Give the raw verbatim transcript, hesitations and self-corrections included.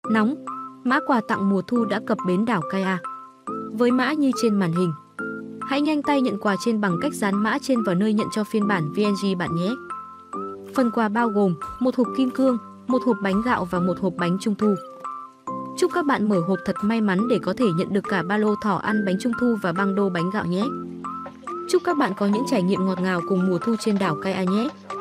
Nóng, mã quà tặng mùa thu đã cập bến đảo Cai A. Với mã như trên màn hình. Hãy nhanh tay nhận quà trên bằng cách dán mã trên vào nơi nhận cho phiên bản vê en giê bạn nhé. Phần quà bao gồm một hộp kim cương, một hộp bánh gạo và một hộp bánh trung thu. Chúc các bạn mở hộp thật may mắn để có thể nhận được cả ba lô thỏ ăn bánh trung thu và băng đô bánh gạo nhé. Chúc các bạn có những trải nghiệm ngọt ngào cùng mùa thu trên đảo Cai A nhé.